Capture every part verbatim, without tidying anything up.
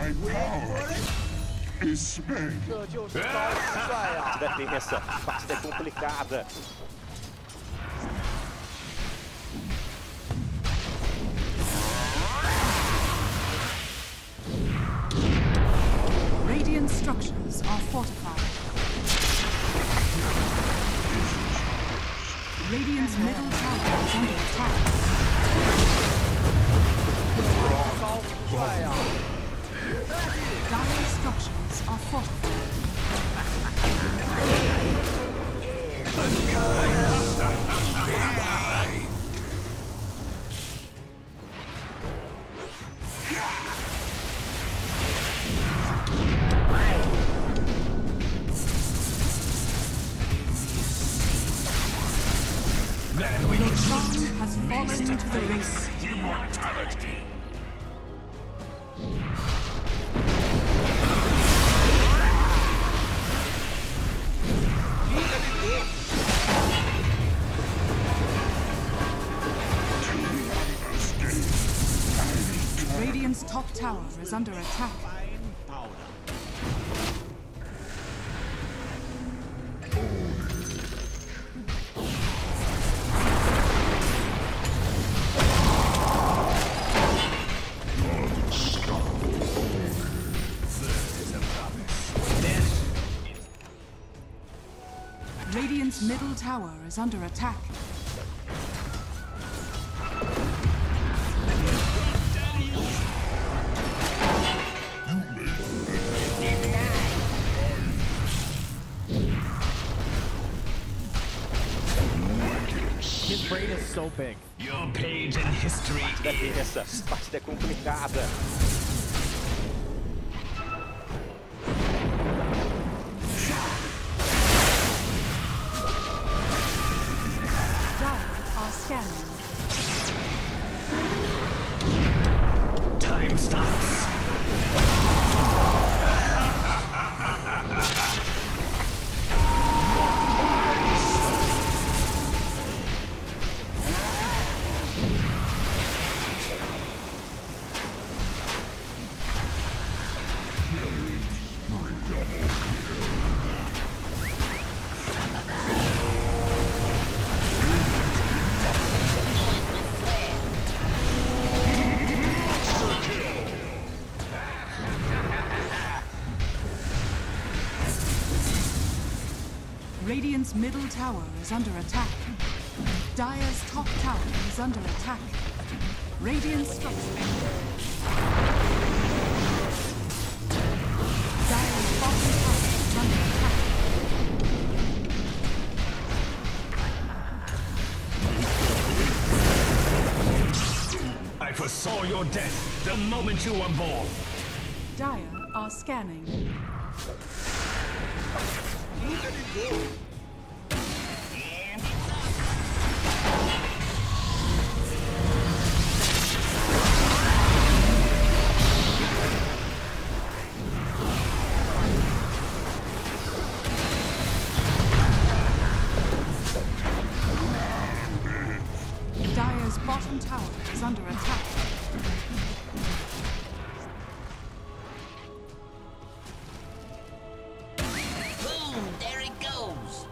My power is spent. 这就是高富帅啊！ Defesa, partida complicada. Radiant structures are fortified. Radiant's middle tower is under attack. 高富帅啊！ Dire structures are fortified. Your song has fallen into the race. Immortality. Radiant's top tower is under attack. Radiant's middle tower is under attack. His brain is so big. Your page in history is... Defesa, partida complicada. Dire are scanning. Time stops. Radiant's middle tower is under attack. Dire's top tower is under attack. Radiant structure. Dire's bottom tower is under attack. I foresaw your death the moment you were born. Dire are scanning. Dire's bottom tower is under attack. Boom! There it goes!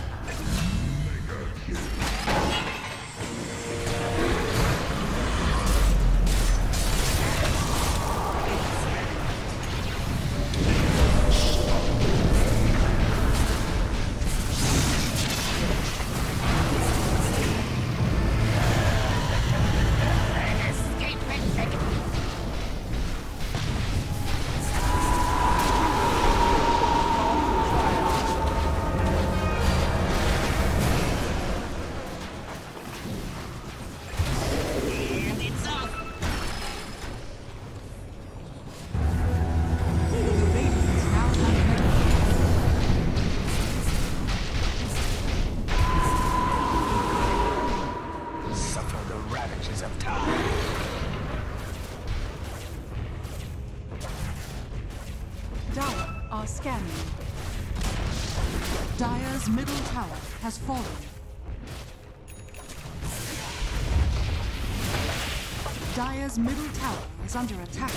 Dire are scanning. Dire's middle tower has fallen. Dire's middle tower is under attack.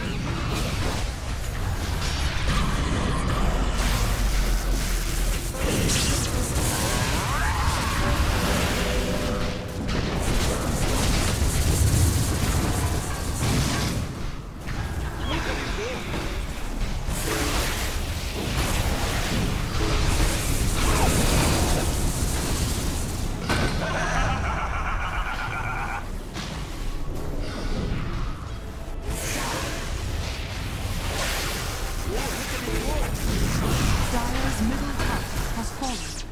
Dire's middle tower has fallen.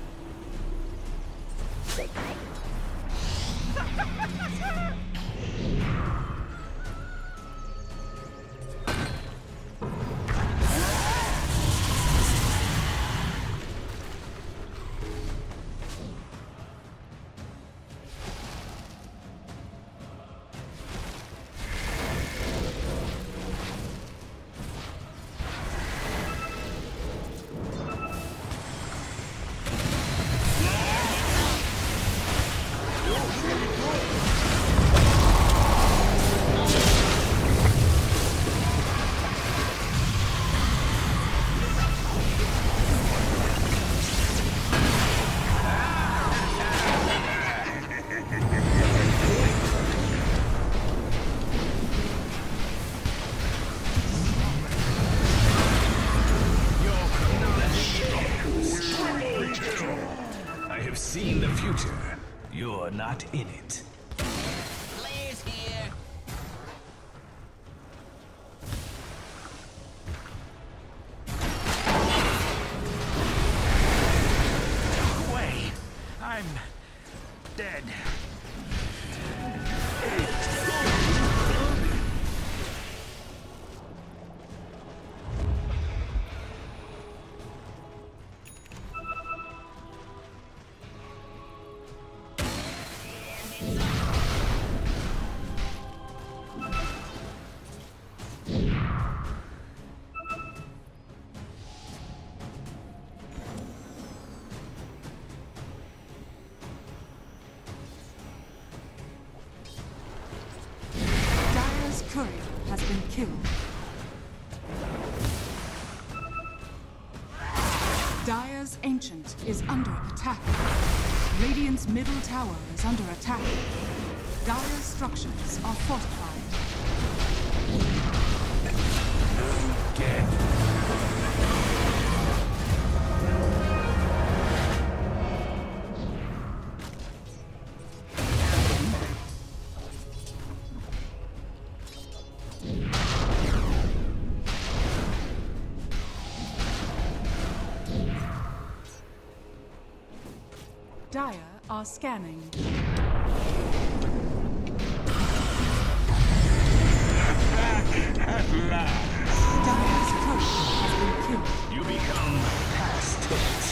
I have seen the future. You're not in it. Players here. Away! I'm dead. Dire's courier has been killed. Dire's ancient is under attack. Radiant's middle tower is under attack. Dire's structures are fortified. Dire are scanning. At last. Dire's courier has been killed. You become past tense.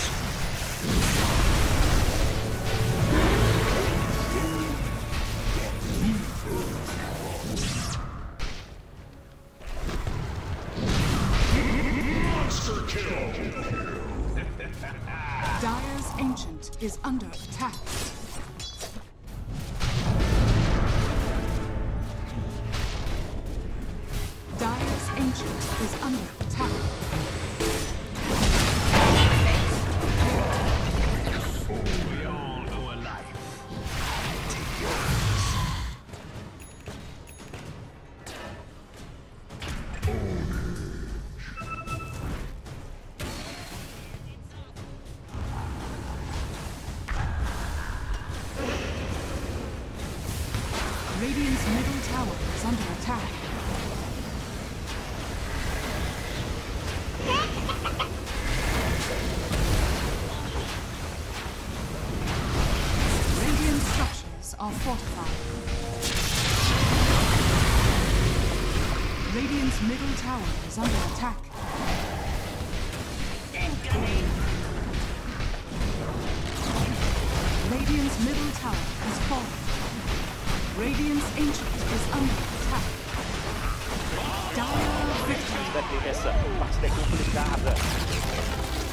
Monster kill. Dire's ancient is under attack. Dire's ancient is under attack. We all owe a life. Take yours. Radiant's middle tower is under attack. Radiant structures are fortified. Radiant's middle tower is under attack. Incoming. Radiant's middle tower has fallen. Radiant's ancient is under attack. Dire victory. Perché questa parte complicata.